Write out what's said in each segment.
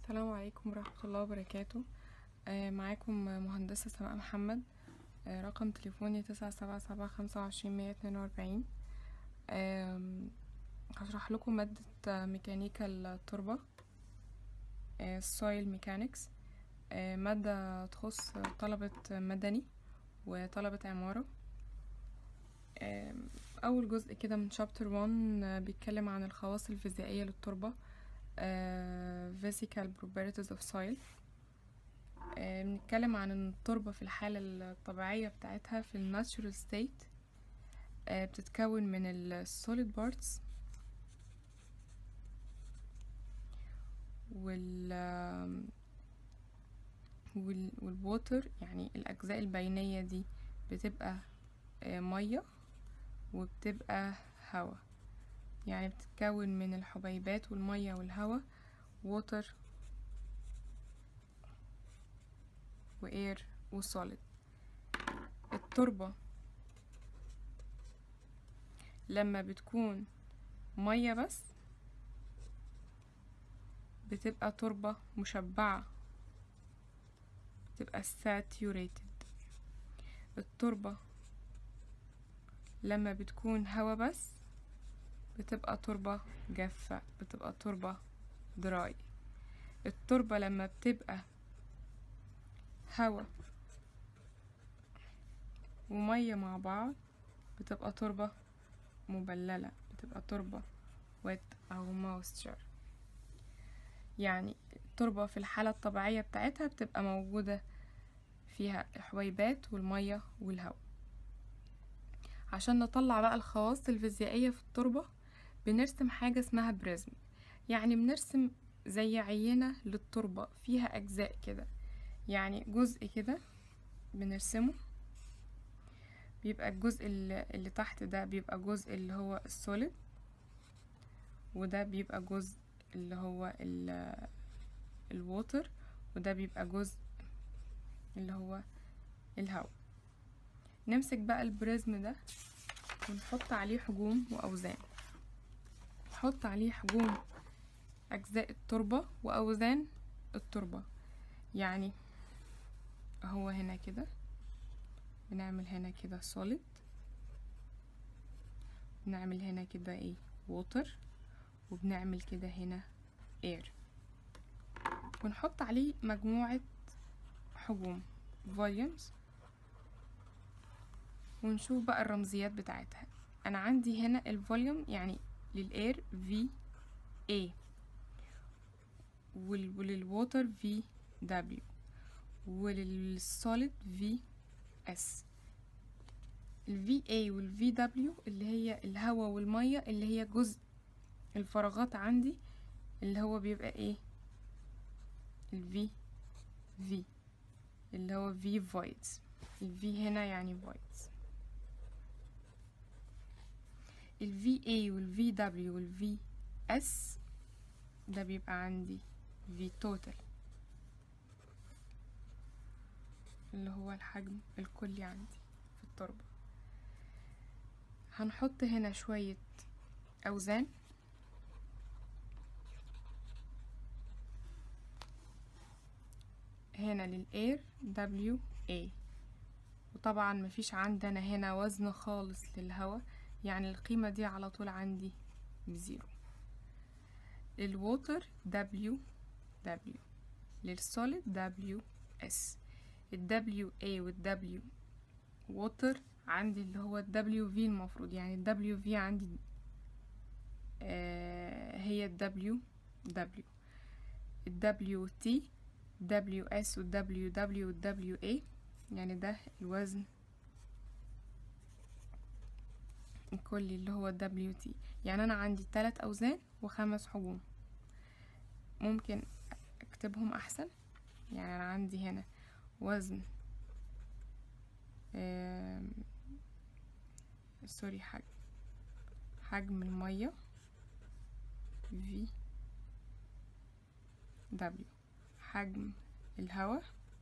السلام عليكم ورحمة الله وبركاته. معاكم مهندسة سماء محمد. رقم تليفوني 977 25 142. هشرح لكم مادة ميكانيكا التربة، soil mechanics. مادة تخص طلبة مدني وطلبة عمارة. أول جزء كده من شابتر 1 بيتكلم عن الخواص الفيزيائية للتربة، physical properties of soil. بنتكلم عن ان التربة في الحالة الطبيعية بتاعتها في الناتشورال ستيت بتتكون من السوليد بارتس والووتر، يعني الأجزاء البينية دي بتبقى مية وبتبقى هوا، يعني بتتكون من الحبيبات والمية والهوا، ووتر واير وسوليد. التربة لما بتكون مية بس بتبقى تربة مشبعة، بتبقى saturated. التربة لما بتكون هوا بس بتبقى تربة جافة، بتبقى تربة dry. التربة لما بتبقى هوا ومية مع بعض بتبقى تربة مبللة، بتبقى تربة wet أو moisture. يعني التربة في الحالة الطبيعية بتاعتها بتبقى موجودة فيها الحبيبات والمية والهواء. عشان نطلع بقى الخواص الفيزيائية في التربة بنرسم حاجة اسمها بريزم، يعني بنرسم زي عينة للتربة فيها أجزاء كده، يعني جزء كده بنرسمه بيبقى الجزء اللي تحت ده بيبقى جزء اللي هو السوليد، وده بيبقى جزء اللي هو الووتر، وده بيبقى جزء اللي هو الهواء. نمسك بقى البريزم ده ونحط عليه حجوم وأوزان، نحط عليه حجوم أجزاء التربة وأوزان التربة. يعني هو هنا كده بنعمل هنا كده solid، بنعمل هنا كده ايه water، وبنعمل كده هنا air، ونحط عليه مجموعة حجوم volumes، ونشوف بقى الرمزيات بتاعتها. انا عندي هنا الفوليوم يعني للاير VA، وللووتر VW، وللسوليد VS. ال VA وال VW اللي هي الهواء والمية، اللي هي جزء الفراغات عندي اللي هو بيبقى ايه ال V اللي هو V voids. ال V هنا يعني voids. ال VA وال VW وال VS ده بيبقى عندي V total اللي هو الحجم الكلي عندي في التربة. هنحط هنا شوية أوزان، هنا للإير WA، وطبعا مفيش عندنا هنا وزن خالص للهواء، يعني القيمة دي على طول عندي بزيرو. للووتر WW، للسوليد WS. ال WA وال W ووتر عندي اللي هو ال WV المفروض، يعني ال WV عندي هي ال WW، ال WT WS وال WW وال WA، يعني ده الوزن الكلي اللي هو WT. يعني انا عندي 3 اوزان و5 حجوم، ممكن اكتبهم احسن. يعني انا عندي هنا وزن سوري حجم المية VW، حجم الهواء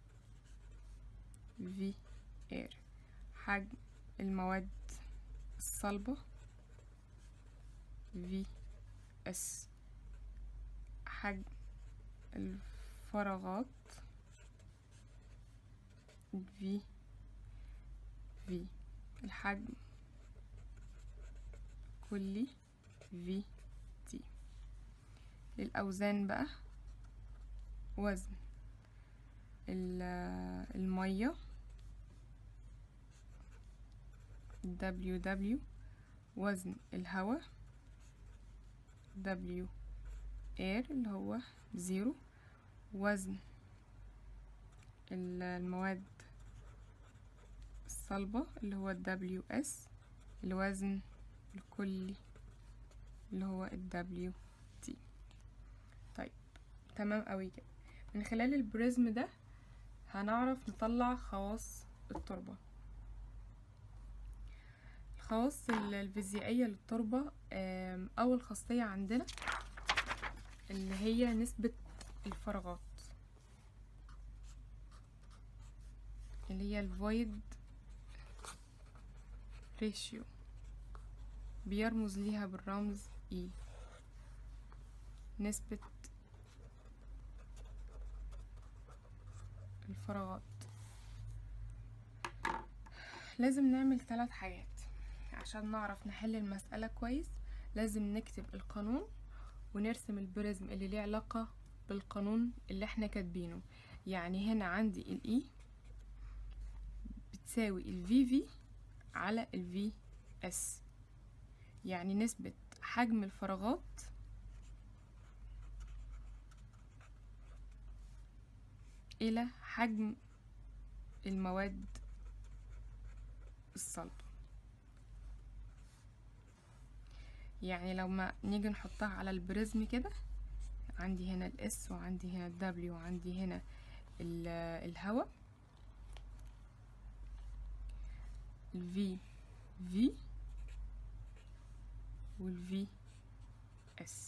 VAir، حجم المواد الصلبة VS، حجم الفراغات في الحجم كلي في تي. للأوزان بقى، وزن المية WW، وزن الهواء W air اللي هو 0، وزن المواد الصلبة اللي هو WS، الوزن الكلي اللي هو WT. طيب تمام قوي كده. من خلال البريزم ده هنعرف نطلع خواص التربة. الخواص الفيزيائية للتربة، أول خاصية عندنا اللي هي نسبة الفراغات، اللي هي الفويد ريشيو، بيرمز ليها بالرمز E. نسبة الفراغات. لازم نعمل 3 حاجات عشان نعرف نحل المسألة كويس. لازم نكتب القانون ونرسم البريزم اللي ليه علاقة بالقانون اللي احنا كاتبينه. يعني هنا عندي ال E بتساوي ال VV على ال VS، يعني نسبة حجم الفراغات إلى حجم المواد الصلبة. يعني لما نيجي نحطها على البريزم كده، عندي هنا الاس وعندي هنا الدبليو وعندي هنا الهواء، الفي في والفي اس،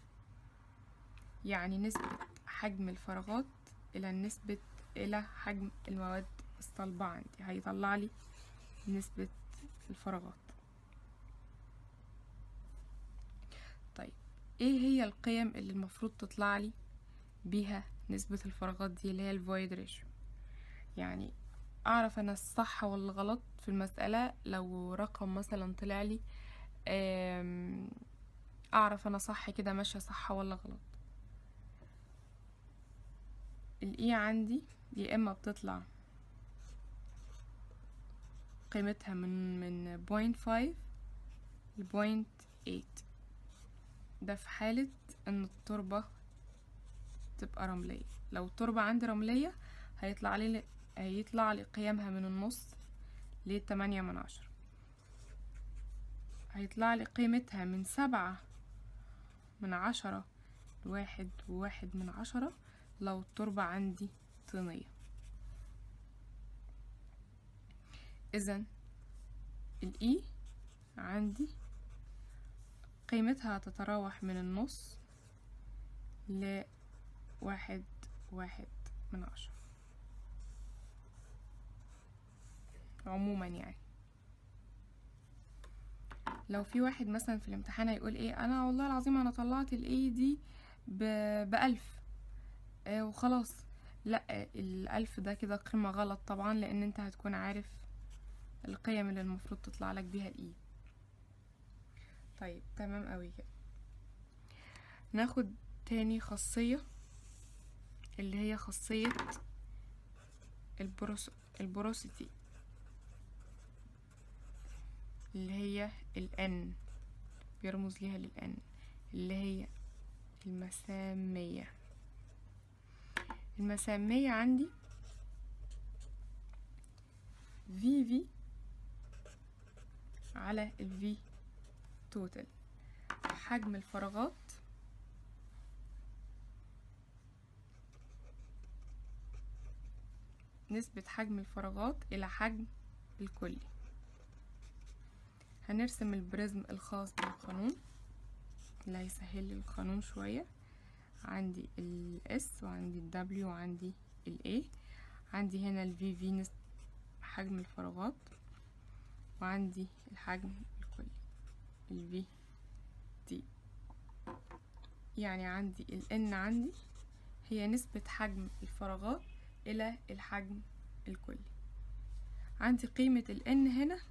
يعني نسبة حجم الفراغات إلى حجم المواد الصلبة عندي، هيطلع لي نسبة الفراغات. طيب ايه هي القيم اللي المفروض تطلع لي بيها نسبة الفراغات دي، اللي هي الفويد ريشيو؟ يعني اعرف انا الصح ولا غلط في المسألة. لو رقم مثلا طلع لي، اعرف انا صح كده ماشية صح ولا غلط. الاي عندي يا اما بتطلع قيمتها من 0.5 ل 0.8، ده في حالة ان التربة تبقى رملية. لو التربة عندي رملية هيطلع لي قيمها من النص ل8/10، هيطلع لي قيمتها من 7/10 ل1.1/10 لو التربة عندي طينية. إذن الإي عندي قيمتها تتراوح من النص ل1.1/10 عموما. يعني لو في واحد مثلا في الامتحان هيقول ايه، انا والله العظيم انا طلعت الاي دي ب1000 وخلاص، لا، ال1000 ده كده قيمة غلط طبعا، لان انت هتكون عارف القيم اللي المفروض تطلع لك بيها الاي. طيب تمام قوي كده. ناخد تاني خاصية اللي هي خاصية البروسيتي، اللي هي الN، بيرمز ليها للN، اللي هي المسامية. المسامية عندي VV على الV توتال، حجم الفراغات نسبة حجم الفراغات إلى حجم الكلي. هنرسم البريزم الخاص بالقانون اللي هيسهل لي القانون شوية. عندي ال S وعندي ال W وعندي ال A، عندي هنا ال VV نسبة حجم الفراغات، وعندي الحجم الكلي ال VT. يعني عندي ال N عندي هي نسبة حجم الفراغات إلى الحجم الكلي. عندي قيمة ال N هنا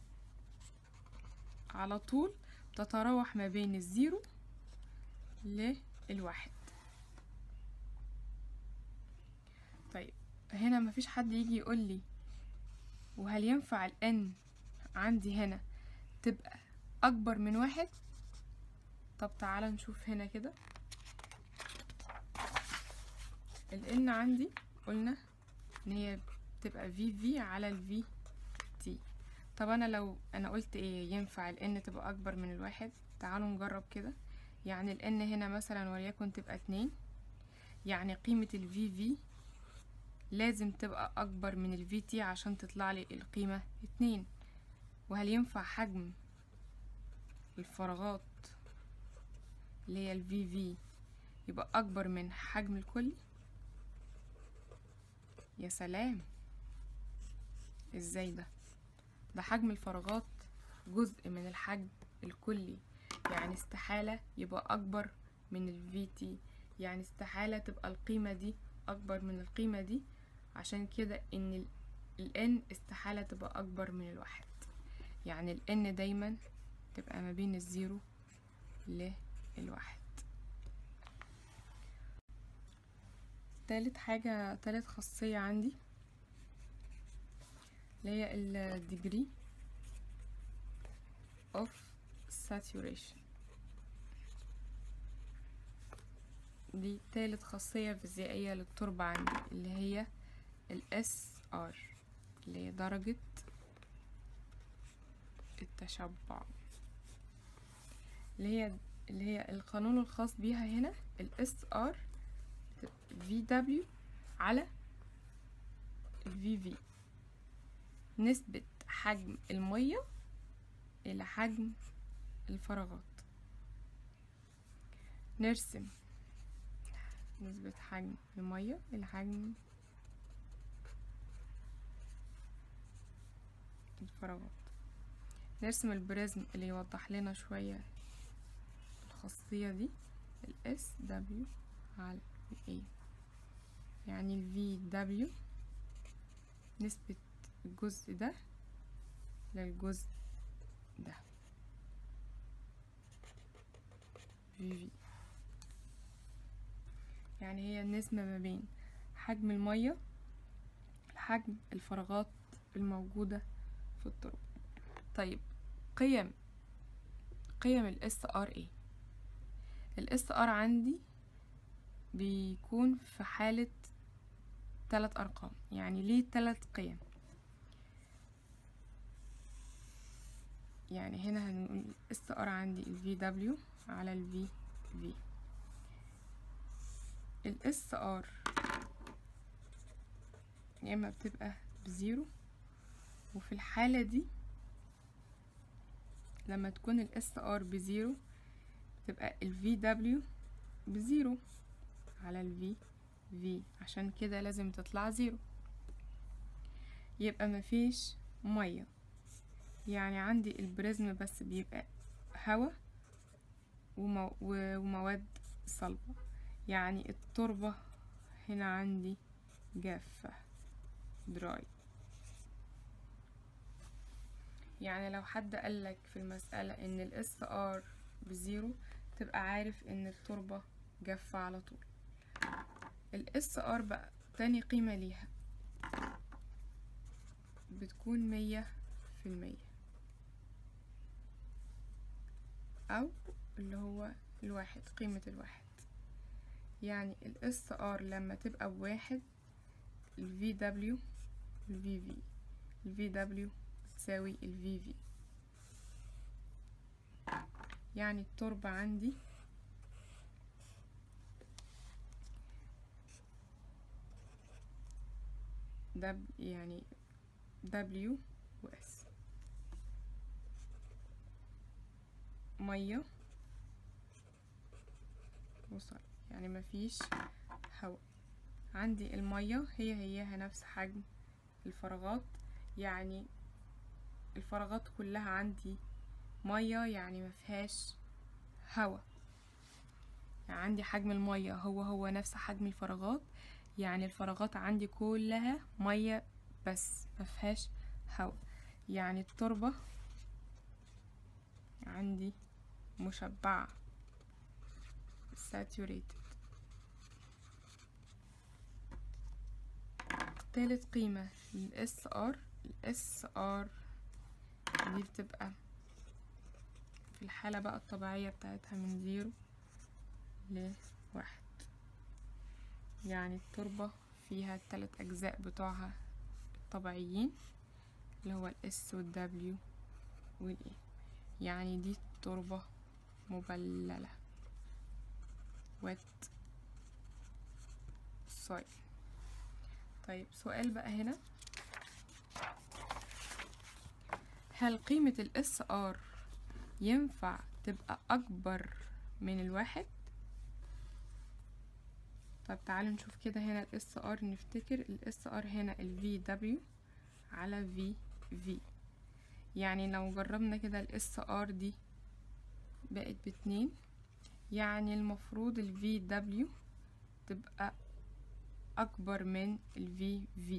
على طول تتراوح ما بين 0 للواحد. طيب هنا مفيش حد يجي يقول لي وهل ينفع ال N عندي هنا تبقى أكبر من 1؟ طب تعالى نشوف هنا كده. ال N عندي قلنا ان هي بتبقى VV على ال VT. طب انا لو انا قلت ايه ينفع ال N تبقى اكبر من الواحد، تعالوا نجرب كده. يعني ال N هنا مثلا وليكن تبقى 2، يعني قيمة ال VV لازم تبقى اكبر من ال VT عشان تطلع لي القيمة 2. وهل ينفع حجم الفراغات اللي هي ال VV يبقى اكبر من حجم الكلي؟ يا سلام، ازاي ده؟ ده حجم الفراغات جزء من الحجم الكلي، يعني استحالة يبقى أكبر من ال VT، يعني استحالة تبقى القيمة دي أكبر من القيمة دي. عشان كده إن ال N استحالة تبقى أكبر من الواحد، يعني ال N دايما تبقى ما بين 0 للواحد. تالت خاصية عندي اللي هي ال degree of saturation. دي تالت خاصية فيزيائية للتربة عندي، اللي هي ال SR اللي هي درجة التشبع، اللي هي القانون الخاص بيها هنا ال SR VW على VV، نسبة حجم المية إلى حجم الفراغات. نرسم نسبة حجم المية إلى حجم الفراغات. نرسم البريزم اللي يوضح لنا شوية الخاصية دي، ال SW على ال A، يعني ال VW نسبة الجزء ده للجزء ده VV، يعني هي النسبة ما بين حجم المية لحجم الفراغات الموجودة في التربة. طيب قيم ال SR ايه؟ ال SR عندي بيكون في حالة 3 أرقام، يعني ليه 3 قيم. يعني هنا هنقول SR عندي ال VW على ال VV. ال SR يا إما بتبقى ب0، وفي الحالة دي لما تكون ال SR ب0 بتبقى ال VW ب0 على ال VV، عشان كده لازم تطلع 0. يبقى مفيش مية، يعني عندي البريزم بس بيبقى هوا ومواد صلبة، يعني التربة هنا عندي جافة دراي. يعني لو حد قالك في المسألة ان ال SR ب0 تبقى عارف ان التربة جافة على طول. ال SR بقى تاني قيمة ليها بتكون 100%، او اللي هو الواحد، قيمة الواحد. يعني ال SR لما تبقى بواحد ال VW ال VV، ال VW تساوي ال VV، يعني التربة عندي يعني W و S، مية وصلب، يعني مفيش هواء. عندي المية هيها نفس حجم الفراغات، يعني الفراغات كلها عندي مية، يعني مفيهاش هواء، يعني عندي حجم المية هو نفس حجم الفراغات، يعني الفراغات عندي كلها مية بس مفيهاش هواء. يعني التربة عندي مشبعة saturated. تالت قيمة ال SR. ال SR دي بتبقى في الحالة بقى الطبيعية بتاعتها من 0 ل1. يعني التربة فيها التلات أجزاء بتوعها الطبيعيين اللي هو ال S وال W وال A. يعني دي تربة مبللة wet soil. طيب سؤال بقى هنا، هل قيمة ال SR ينفع تبقى أكبر من 1؟ طب تعالوا نشوف كده هنا ال SR. نفتكر ال SR هنا ال VW على VV. يعني لو جربنا كده ال SR دي بقت ب2، يعني المفروض ال VW تبقى أكبر من ال VV.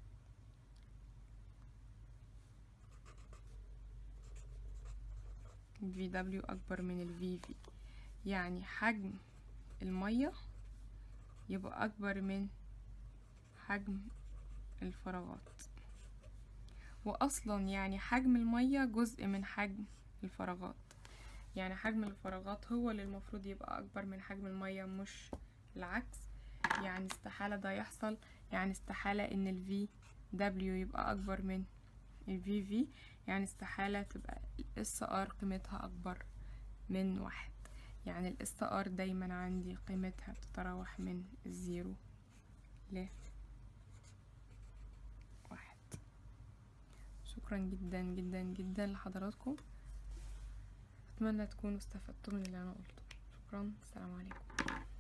ال VW أكبر من ال VV، يعني حجم المية يبقى أكبر من حجم الفراغات. وأصلا يعني حجم المية جزء من حجم الفراغات، يعني حجم الفراغات هو اللي المفروض يبقى أكبر من حجم المية مش العكس. يعني استحالة ده يحصل، يعني استحالة إن ال VW يبقى أكبر من ال VV، يعني استحالة تبقى ال SR قيمتها أكبر من 1. يعني ال SR دايما عندي قيمتها بتتراوح من 0 ل1. شكرا جدا جدا جدا لحضراتكم، أتمنى تكونوا استفدتم من اللي أنا قلته. شكرا، السلام عليكم.